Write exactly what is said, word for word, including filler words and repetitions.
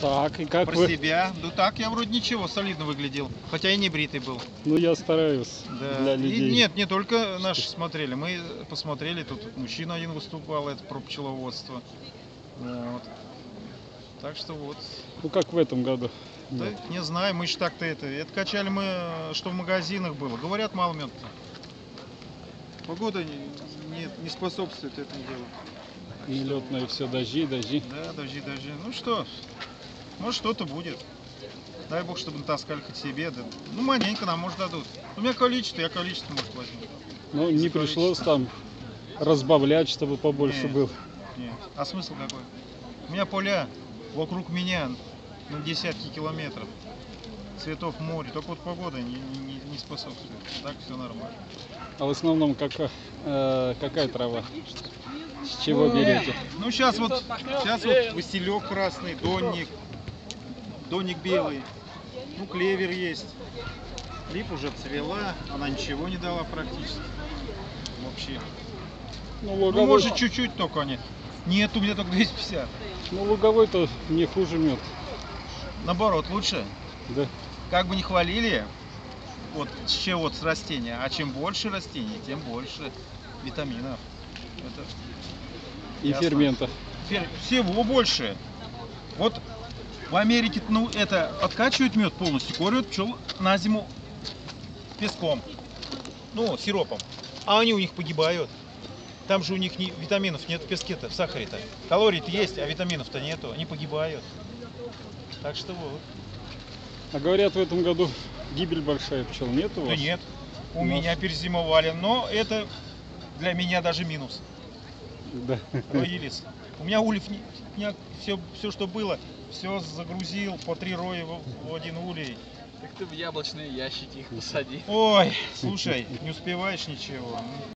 Так, и как Про вы? себя. Ну так, я вроде ничего, солидно выглядел. Хотя и не бритый был. Ну, я стараюсь Да. для И людей. нет, не только наши смотрели. Мы посмотрели, тут мужчина один выступал, это про пчеловодство. Вот. Так что вот. Ну, как в этом году? Да, Нет. не знаю, мы же так-то это. Это качали мы, что в магазинах было. Говорят, мало мед-то. Погода не, не, не способствует этому делу. Нелетные все, дожди, дожди. Да, дожди, дожди. Ну что, может что-то будет. Дай бог, чтобы натаскали хоть себе. Да. Ну, маленько нам, может, дадут. У меня количество, я количество, может, возьму. Ну, не пришлось там разбавлять, чтобы побольше Нет. было. Нет. А смысл какой? У меня поля вокруг меня на десятки километров. Цветов море. Только вот погода не, не, не способствует. Так все нормально. А в основном какая, э, какая трава? С чего берете? Ну, сейчас вот, сейчас вот василек красный, донник, донник белый. Ну, клевер есть. Лип уже цвела, она ничего не дала практически. Вообще. Ну, Ну, луговой, может, чуть-чуть только нет. Нет, у меня только двести пятьдесят. ну, луговой-то не хуже мед. Наоборот, лучше. Да. Как бы не хвалили, вот с чего вот с растения, а чем больше растений, тем больше витаминов. Это И ясно. ферментов. Фер- Всего больше. Вот в Америке, ну, это откачивают мед полностью, кормят пчел на зиму песком, ну, сиропом, а они у них погибают. Там же у них не, витаминов нет в песке-то, в сахаре-то. Калорий-то есть, а витаминов-то нету, они погибают. Так что вот. А говорят, в этом году гибель большая пчел. Нет у вас? Да нет, у У нас- меня перезимовали, но это для меня даже минус. Да. Роились. У меня ульев, не, не- все, все, что было, все загрузил по три роя в, в один улей. Так ты в яблочные ящики их посади. Ой, слушай, не успеваешь ничего.